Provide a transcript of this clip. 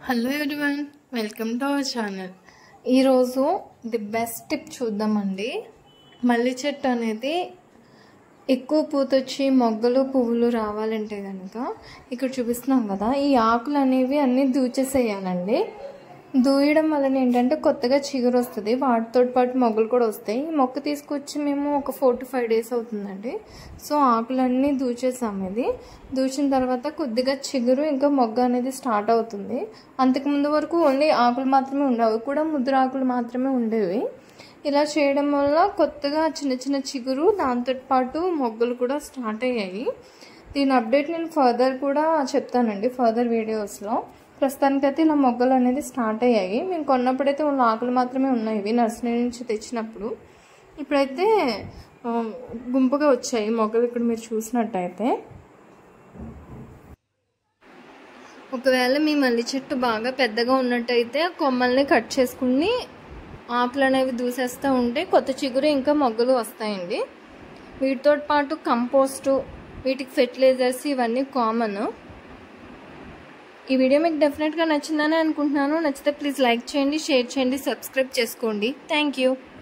Hello everyone, welcome to our channel. ఈరోజు the best tip చూద్దామండి. మల్లి చెట్టు అనేది ఎక్కువ పూతొచ్చి మొగ్గలు పువ్వులు రావాలంటే కనుక ఇక్కడ చూపిస్తున్నాం కదా, ఈ ఆకులు అనేవి అన్నీ దూచేసేయాలండి. దూయడం వలన ఏంటంటే కొత్తగా చిగురు వస్తుంది, వాటితో పాటు మొగ్గలు కూడా వస్తాయి. ఈ మొక్క తీసుకొచ్చి మేము ఒక 4 to 5 days అవుతుందండి. సో ఆకులన్నీ దూచేసాము. ఇది దూచిన తర్వాత కొద్దిగా చిగురు ఇంకా మొగ్గ అనేది స్టార్ట్ అవుతుంది. అంతకుముందు వరకు ఓన్లీ ఆకులు మాత్రమే ఉండేవి, కూడా ముద్ర ఆకులు మాత్రమే ఉండేవి. ఇలా చేయడం వల్ల కొత్తగా చిన్న చిన్న చిగురు, దాంతో పాటు మొగ్గలు కూడా స్టార్ట్ అయ్యాయి. దీని అప్డేట్ నేను ఫర్దర్ కూడా చెప్తానండి ఫర్దర్ వీడియోస్లో. ప్రస్తుతానికైతే ఇలా మొగ్గలు అనేది స్టార్ట్ అయ్యాయి. మేము కొన్నప్పుడైతే ఓన్లీ ఆకులు మాత్రమే ఉన్నాయి, ఇవి నర్సరీ నుంచి తెచ్చినప్పుడు. ఇప్పుడైతే గుంపుగా వచ్చాయి మొగ్గలు, ఇక్కడ మీరు చూసినట్టయితే. ఒకవేళ మీ మల్లి చెట్టు బాగా పెద్దగా ఉన్నట్టయితే కొమ్మల్ని కట్ చేసుకుని ఆకులు అనేవి దూసేస్తూ ఉంటే కొత్త చిగురు ఇంకా మొగ్గలు వస్తాయండి. వీటితో పాటు కంపోస్టు, వీటికి ఫెర్టిలైజర్స్ ఇవన్నీ కామన్. ఈ వీడియో మీకు డెఫినెట్గా నచ్చిందని అనుకుంటున్నాను. నచ్చితే ప్లీజ్ లైక్ చేయండి, షేర్ చేయండి, సబ్స్క్రైబ్ చేసుకోండి. Thank you.